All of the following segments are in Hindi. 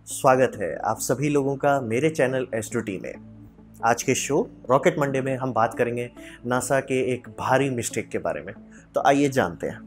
स्वागत है आप सभी लोगों का मेरे चैनल एस2टी में। आज के शो रॉकेट मंडे में हम बात करेंगे नासा के एक भारी मिस्टेक के बारे में। तो आइए जानते हैं।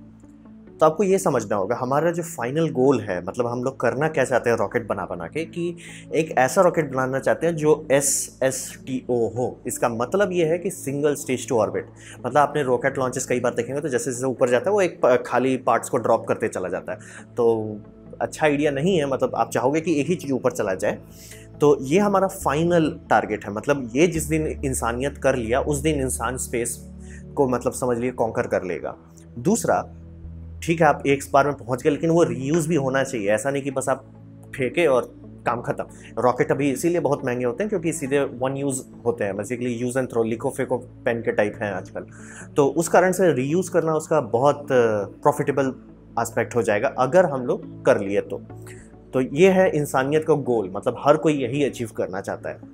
तो आपको ये समझना होगा हमारा जो फाइनल गोल है, मतलब हम लोग करना क्या चाहते हैं रॉकेट बना बना के, कि एक ऐसा रॉकेट बनाना चाहते हैं जो SSTO हो। इसका मतलब ये है कि सिंगल स्टेज टू ऑर्बिट। मतलब आपने रॉकेट लॉन्चेस कई बार देखेंगे तो जैसे जैसे ऊपर जाता है वो एक खाली पार्ट्स को ड्रॉप करते चला जाता है। तो अच्छा आइडिया नहीं है, मतलब आप चाहोगे कि एक ही चीज़ ऊपर चला जाए। तो ये हमारा फाइनल टारगेट है। मतलब ये जिस दिन इंसानियत कर लिया उस दिन इंसान स्पेस को मतलब समझ लिए कॉन्कर कर लेगा। दूसरा, ठीक है आप एक बार में पहुंच गए, लेकिन वो रीयूज़ भी होना चाहिए। ऐसा नहीं कि बस आप फेंके और काम खत्म। रॉकेट अभी इसीलिए बहुत महंगे होते हैं क्योंकि सीधे वन यूज़ होते हैं, बेसिकली यूज़ एंड थ्रो, लिखो फेंको पेन के टाइप हैं आजकल। तो उस कारण से रीयूज़ करना उसका बहुत प्रॉफिटेबल एस्पेक्ट हो जाएगा अगर हम लोग कर लिए तो ये है इंसानियत का गोल। मतलब हर कोई यही अचीव करना चाहता है।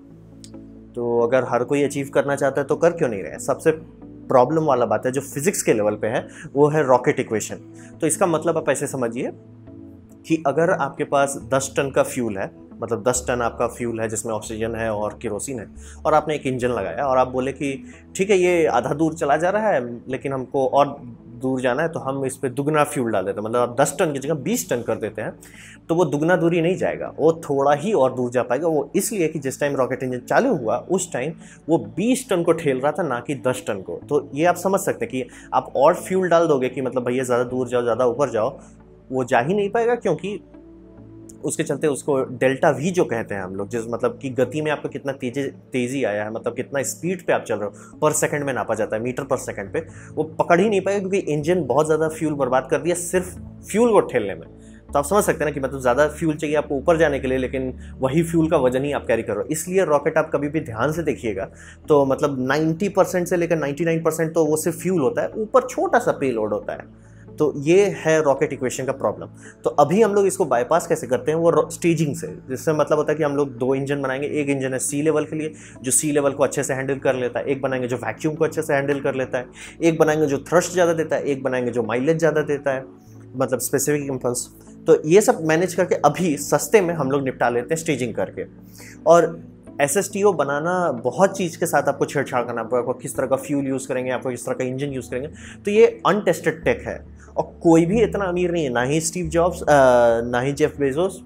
तो अगर हर कोई अचीव करना चाहता है तो कर क्यों नहीं रहे। सबसे प्रॉब्लम वाला बात है जो फिजिक्स के लेवल पे है वो है रॉकेट इक्वेशन। तो इसका मतलब आप ऐसे समझिए कि अगर आपके पास 10 टन का फ्यूल है, मतलब 10 टन आपका फ्यूल है जिसमें ऑक्सीजन है और केरोसिन है, और आपने एक इंजन लगाया और आप बोले कि ठीक है ये आधा दूर चला जा रहा है लेकिन हमको और दूर जाना है तो हम इस पर दुगना फ्यूल डाल देते हैं। मतलब आप 10 टन की जगह 20 टन कर देते हैं तो वो दुगना दूरी नहीं जाएगा, वो थोड़ा ही और दूर जा पाएगा। वो इसलिए कि जिस टाइम रॉकेट इंजन चालू हुआ उस टाइम वो 20 टन को ठेल रहा था, ना कि 10 टन को। तो ये आप समझ सकते हैं कि आप और फ्यूल डाल दोगे कि मतलब भैया ज़्यादा दूर जाओ, ज़्यादा ऊपर जाओ, वो जा ही नहीं पाएगा। क्योंकि उसके चलते उसको डेल्टा वी जो कहते हैं हम लोग, जिस मतलब कि गति में आपको कितना तेज़ी आया है, मतलब कितना स्पीड पे आप चल रहे हो, पर सेकंड में नापा जाता है, मीटर पर सेकंड पे, वो पकड़ ही नहीं पाएगा क्योंकि इंजन बहुत ज़्यादा फ्यूल बर्बाद कर दिया सिर्फ फ्यूल को ठेलने में। तो आप समझ सकते हैं ना कि मतलब ज़्यादा फ्यूल चाहिए आपको ऊपर जाने के लिए, लेकिन वही फ्यूल का वजन ही आप कैरी करो। इसलिए रॉकेट आप कभी भी ध्यान से देखिएगा तो मतलब 90% से लेकर 99% तो वो सिर्फ फ्यूल होता है, ऊपर छोटा सा पेलोड होता है। तो ये है रॉकेट इक्वेशन का प्रॉब्लम। तो अभी हम लोग इसको बाईपास कैसे करते हैं, वो स्टेजिंग से। जिससे मतलब होता है कि हम लोग 2 इंजन बनाएंगे। एक इंजन है सी लेवल के लिए जो सी लेवल को अच्छे से हैंडल कर लेता है, एक बनाएंगे जो वैक्यूम को अच्छे से हैंडल कर लेता है, एक बनाएंगे जो थ्रस्ट ज़्यादा देता है, एक बनाएंगे जो माइलेज ज़्यादा देता है, मतलब स्पेसिफिक इम्पल्स। तो ये सब मैनेज करके अभी सस्ते में हम लोग निपटा लेते हैं स्टेजिंग करके। और SSTO बनाना बहुत चीज़ के साथ आपको छेड़छाड़ करना पड़ेगा। आपको किस तरह का फ्यूल यूज़ करेंगे, आपको किस तरह का इंजन यूज़ करेंगे। तो ये अनटेस्टेड टेक है और कोई भी इतना अमीर नहीं है, ना ही स्टीव जॉब्स, ना ही जेफ बेजोस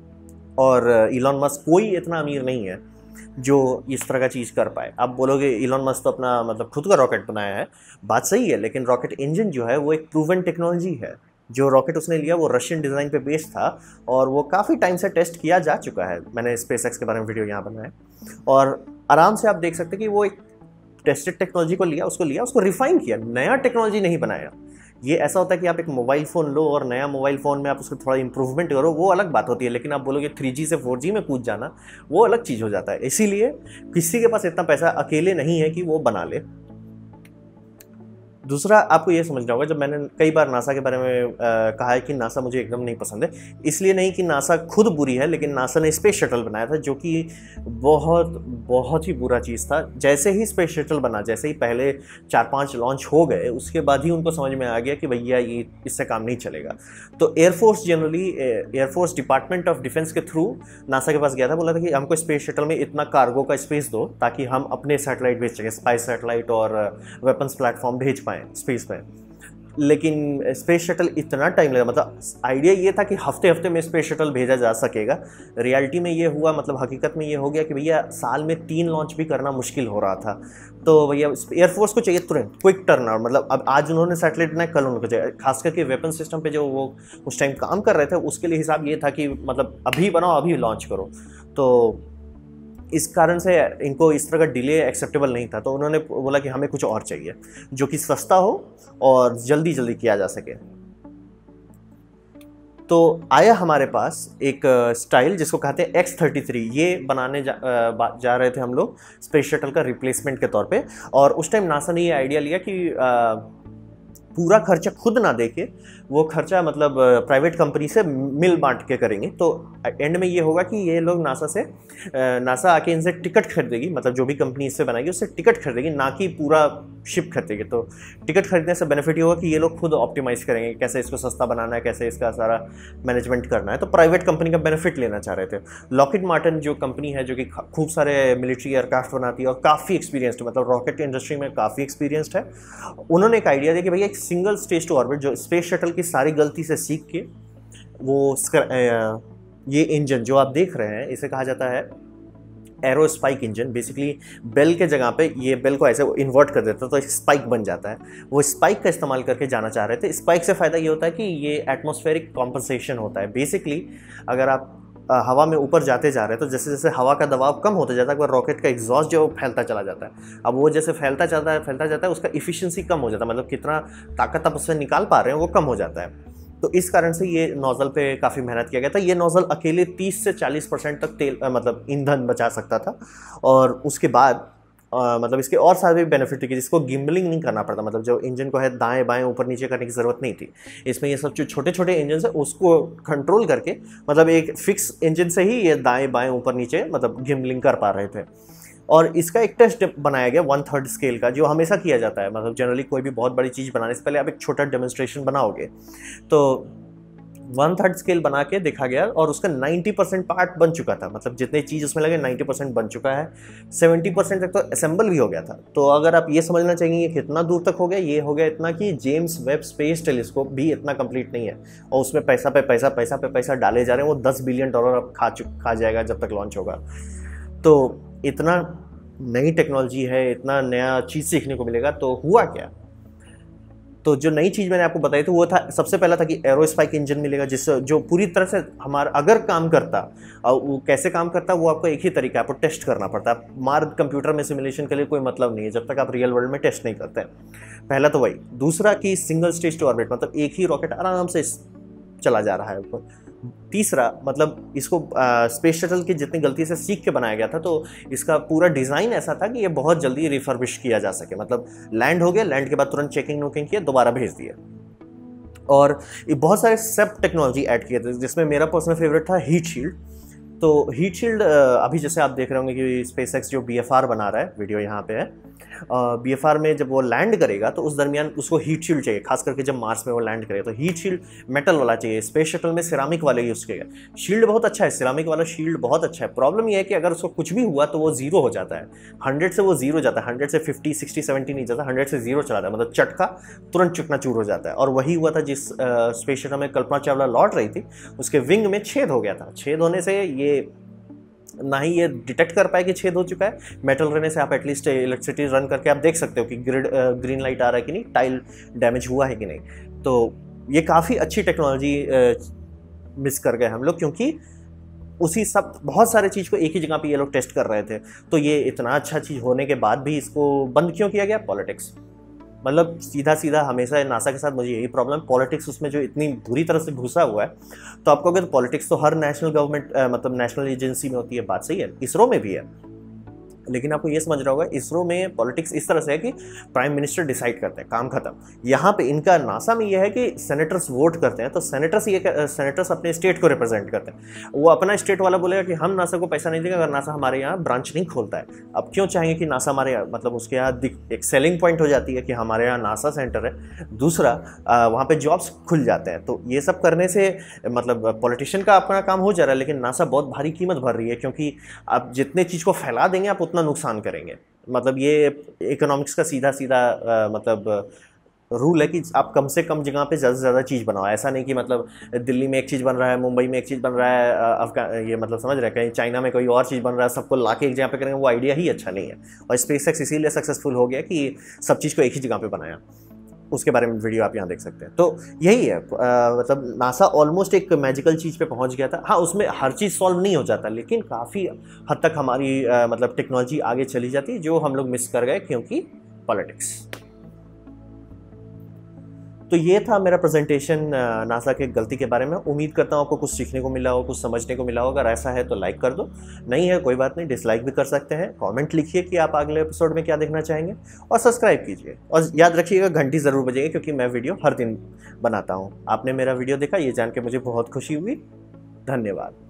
और इलॉन मस्क। कोई इतना अमीर नहीं है जो इस तरह का चीज़ कर पाए। आप बोलोगे इलॉन मस्क तो अपना मतलब खुद का रॉकेट बनाया है, बात सही है, लेकिन रॉकेट इंजन जो है वो एक प्रूवन टेक्नोलॉजी है। जो रॉकेट उसने लिया वो रशियन डिज़ाइन पे बेस्ड था और वो काफ़ी टाइम से टेस्ट किया जा चुका है। मैंने स्पेस एक्स के बारे में वीडियो यहाँ बनाया और आराम से आप देख सकते हैं कि वो एक टेस्टेड टेक्नोलॉजी को लिया, उसको रिफाइन किया, नया टेक्नोलॉजी नहीं बनाया। ये ऐसा होता है कि आप एक मोबाइल फ़ोन लो और नया मोबाइल फ़ोन में आप उसको थोड़ा इंप्रूवमेंट करो, वो अलग बात होती है। लेकिन आप बोलोगे 3G से 4G में कूद जाना, वो अलग चीज़ हो जाता है। इसीलिए किसी के पास इतना पैसा अकेले नहीं है कि वो बना ले। दूसरा आपको ये समझना होगा, जब मैंने कई बार नासा के बारे में कहा है कि नासा मुझे एकदम नहीं पसंद है, इसलिए नहीं कि नासा खुद बुरी है, लेकिन नासा ने स्पेस शटल बनाया था जो कि बहुत ही बुरा चीज़ था। जैसे ही स्पेस शटल बना, जैसे ही पहले 4-5 लॉन्च हो गए, उसके बाद ही उनको समझ में आ गया कि भैया ये इससे काम नहीं चलेगा। तो एयरफोर्स डिपार्टमेंट ऑफ डिफेंस के थ्रू नासा के पास गया था, बोला था कि हमको स्पेस शटल में इतना कार्गो का स्पेस दो ताकि हम अपने सैटेलाइट भेज सकें, स्पाई सैटेलाइट और वेपन्स प्लेटफॉर्म भेज पाएँ स्पेस में। लेकिन स्पेस शटल इतना टाइम लगा, मतलब आइडिया ये था कि हफ्ते हफ्ते में स्पेस शटल भेजा जा सकेगा। रियलिटी में ये हुआ, मतलब हकीकत में ये हो गया कि भैया साल में 3 लॉन्च भी करना मुश्किल हो रहा था। तो भैया एयरफोर्स को चाहिए तुरंत क्विक टर्नआउट। मतलब अब आज उन्होंने सैटेलाइट बनाया, कल उनको चाहिए। खास करके वेपन सिस्टम पे जो वो उस टाइम काम कर रहे थे उसके लिए हिसाब ये था कि मतलब अभी बनाओ अभी लॉन्च करो। तो इस कारण से इनको इस तरह का डिले एक्सेप्टेबल नहीं था। तो उन्होंने बोला कि हमें कुछ और चाहिए जो कि सस्ता हो और जल्दी जल्दी किया जा सके। तो आया हमारे पास एक स्टाइल जिसको कहते हैं X-33। ये बनाने जा रहे थे हम लोग स्पेस शटल का रिप्लेसमेंट के तौर पे। और उस टाइम नासा ने ये आइडिया लिया कि पूरा खर्चा खुद ना देके वो खर्चा मतलब प्राइवेट कंपनी से मिल बांट के करेंगे। तो एंड में ये होगा कि ये लोग नासा आके इनसे टिकट खरीदेगी, मतलब जो भी कंपनी इससे बनाएगी उससे टिकट खरीदेगी, ना कि पूरा शिप खरीदेगी। तो टिकट खरीदने से बेनिफिट ये होगा कि ये लोग खुद ऑप्टिमाइज करेंगे कैसे इसको सस्ता बनाना है, कैसे इसका सारा मैनेजमेंट करना है। तो प्राइवेट कंपनी का बेनिफिट लेना चाह रहे थे। लॉकहीड मार्टिन जो कंपनी है जो कि खूब सारे मिलिट्री एयरक्राफ्ट बनाती है और काफ़ी एक्सपीरियंस्ड, मतलब रॉकेट इंडस्ट्री में काफ़ी एक्सपीरियंस्ड है, उन्होंने एक आइडिया दिया कि भैया एक सिंगल स्टेज टू ऑर्बिट, जो स्पेस शटल की सारी गलती से सीख के वो ये इंजन जो आप देख रहे हैं इसे कहा जाता है aerospike engine. Basically bell के जगह पे ये बेल को ऐसे इन्वर्ट कर देता है तो एक स्पाइक बन जाता है। वो स्पाइक का इस्तेमाल करके जाना चाह रहे थे। स्पाइक से फ़ायदा ये होता है कि ये एटमॉस्फेरिक कॉम्पनसेशन होता है। बेसिकली अगर आप हवा में ऊपर जाते जा रहे हैं तो जैसे जैसे हवा का दबाव कम होता जाता है वह रॉकेट का एग्जॉस्ट जो फैलता चला जाता है। अब वो जैसे फैलता जाता है उसका इफिशिएंसी कम हो जाता है, मतलब कितना ताकत आप उससे निकाल पा रहे हैं वो कम हो जाता है। तो इस कारण से ये नोज़ल पे काफ़ी मेहनत किया गया था। ये नोज़ल अकेले 30 से 40% तक तेल मतलब ईंधन बचा सकता था। और उसके बाद मतलब इसके और सारे भी बेनिफिट थे कि जिसको गिम्बलिंग नहीं करना पड़ता, मतलब जो इंजन को है दाएं बाएं ऊपर नीचे करने की ज़रूरत नहीं थी। इसमें ये सब जो छोटे छोटे इंजन है उसको कंट्रोल करके, मतलब एक फिक्स इंजन से ही ये दाएं बाएं ऊपर नीचे मतलब गिम्बलिंग कर पा रहे थे। और इसका एक टेस्ट बनाया गया 1/3 स्केल का, जो हमेशा किया जाता है। मतलब जनरली कोई भी बहुत बड़ी चीज़ बनाने से पहले आप एक छोटा डेमोन्स्ट्रेशन बनाओगे, तो 1/3 स्केल बना के देखा गया और उसका 90% पार्ट बन चुका था। मतलब जितनी चीज़ उसमें लगे 90% बन चुका है, 70% तक तो असेंबल भी हो गया था। तो अगर आप ये समझना चाहेंगे ये कितना दूर तक हो गया, ये हो गया इतना कि जेम्स वेब स्पेस टेलीस्कोप भी इतना कंप्लीट नहीं है और उसमें पैसा पे पैसा डाले जा रहे हैं। वो $10 बिलियन अब खा जाएगा जब तक लॉन्च होगा। तो इतना नई टेक्नोलॉजी है, इतना नया चीज़ सीखने को मिलेगा। तो हुआ क्या, तो जो नई चीज़ मैंने आपको बताई थी वो था, सबसे पहला था कि एरोस्पाइक इंजन मिलेगा जिससे जो पूरी तरह से हमारा अगर काम करता, और वो कैसे काम करता वो आपको एक ही तरीका आपको टेस्ट करना पड़ता है। मार्ग कंप्यूटर में सिमुलेशन के लिए कोई मतलब नहीं है जब तक आप रियल वर्ल्ड में टेस्ट नहीं करते हैं। पहला तो वही। दूसरा कि सिंगल स्टेज टू ऑर्बिट, मतलब एक ही रॉकेट आराम से चला जा रहा है ऊपर। तीसरा मतलब इसको स्पेस शटल की जितनी गलती से सीख के बनाया गया था, तो इसका पूरा डिज़ाइन ऐसा था कि ये बहुत जल्दी रिफर्बिश किया जा सके। मतलब लैंड हो गया, लैंड के बाद तुरंत चेकिंग नोकिंग किया, दोबारा भेज दिया। और ये बहुत सारे सब टेक्नोलॉजी ऐड किए थे जिसमें मेरा पर्सनल फेवरेट था हीट शील्ड। तो हीट शील्ड अभी जैसे आप देख रहे होंगे कि स्पेसएक्स जो BFR बना रहा है, वीडियो यहाँ पे है, BFR में जब वो लैंड करेगा तो उस दरमियान उसको हीट शील्ड चाहिए, खास करके जब मार्स में वो लैंड करेगा तो हीट शील्ड मेटल वाला चाहिए। स्पेस शटल में सिरामिक वाले यूज़ किया गया। शील्ड बहुत अच्छा है, सिरामिक वाला शील्ड बहुत अच्छा है। प्रॉब्लम यह है कि अगर उसको कुछ भी हुआ तो वो जीरो हो जाता है। 100 से वो जीरो जाता है, 100 से 50, 60, 70 नहीं जाता, 100 से जीरो चला जाता है, मतलब चटका तुरंत चकनाचूर हो जाता है। और वही हुआ था जिस स्पेस शटल में कल्पना चावला लौट रही थी, उसके विंग में छेद हो गया था। छेद होने से ये ना ही ये डिटेक्ट कर पाए कि छेद हो चुका है, मेटल रहने से आप एटलीस्ट इलेक्ट्रिसिटी रन करके आप देख सकते हो कि ग्रीन लाइट आ रहा है कि नहीं, टाइल डैमेज हुआ है कि नहीं। तो ये काफ़ी अच्छी टेक्नोलॉजी मिस कर गए हम लोग, क्योंकि उसी सब बहुत सारे चीज़ को एक ही जगह पे ये लोग टेस्ट कर रहे थे। तो ये इतना अच्छा चीज़ होने के बाद भी इसको बंद क्यों किया गया? पॉलिटिक्स। मतलब सीधा सीधा हमेशा नासा के साथ मुझे यही प्रॉब्लम, पॉलिटिक्स उसमें जो इतनी बुरी तरह से घुसा हुआ है। तो आप कहोगे तो पॉलिटिक्स तो हर नेशनल गवर्नमेंट मतलब नेशनल एजेंसी में होती है, बात सही है, इसरो में भी है। लेकिन आपको ये समझना होगा इसरो में पॉलिटिक्स इस तरह से है कि प्राइम मिनिस्टर डिसाइड करते हैं, काम खत्म। यहाँ पे इनका नासा में यह है कि सेनेटर्स वोट करते हैं। तो सेनेटर्स अपने स्टेट को रिप्रेजेंट करते हैं। वो अपना स्टेट वाला बोलेगा कि हम नासा को पैसा नहीं देंगे अगर नासा हमारे यहाँ ब्रांच नहीं खोलता है। अब क्यों चाहेंगे कि नासा हमारे यहाँ, मतलब उसके यहाँ एक सेलिंग पॉइंट हो जाती है कि हमारे यहाँ नासा सेंटर है। दूसरा वहाँ पे जॉब्स खुल जाते हैं। तो ये सब करने से मतलब पॉलिटिशियन का अपना काम हो जा रहा है, लेकिन नासा बहुत भारी कीमत भर रही है, क्योंकि आप जितने चीज़ को फैला देंगे आप नुकसान करेंगे। मतलब ये इकोनॉमिक्स का सीधा मतलब रूल है कि आप कम से कम जगह पे ज़्यादा से ज़्यादा चीज़ बनाओ। ऐसा नहीं कि मतलब दिल्ली में एक चीज़ बन रहा है, मुंबई में एक चीज़ बन रहा है, ये मतलब समझ रहे हैं, कहीं चाइना में कोई और चीज़ बन रहा है, सबको लाके एक जगह पे करेंगे, वो आइडिया ही अच्छा नहीं है। और स्पेसएक्स इसीलिए सक्सेसफुल हो गया कि सब चीज़ को एक ही जगह पे बनाया। उसके बारे में वीडियो आप यहाँ देख सकते हैं। तो यही है, मतलब नासा ऑलमोस्ट एक मैजिकल चीज़ पे पहुँच गया था। हाँ, उसमें हर चीज़ सॉल्व नहीं हो जाता, लेकिन काफ़ी हद तक हमारी मतलब टेक्नोलॉजी आगे चली जाती है, जो हम लोग मिस कर गए क्योंकि पॉलिटिक्स। तो ये था मेरा प्रेजेंटेशन नासा के गलती के बारे में। उम्मीद करता हूँ आपको कुछ सीखने को मिला हो, कुछ समझने को मिला हो। अगर ऐसा है तो लाइक कर दो, नहीं है कोई बात नहीं, डिसलाइक भी कर सकते हैं। कमेंट लिखिए कि आप अगले एपिसोड में क्या देखना चाहेंगे, और सब्सक्राइब कीजिए। और याद रखिएगा घंटी ज़रूर बजेगी, क्योंकि मैं वीडियो हर दिन बनाता हूँ। आपने मेरा वीडियो देखा, ये जान के मुझे बहुत खुशी हुई। धन्यवाद।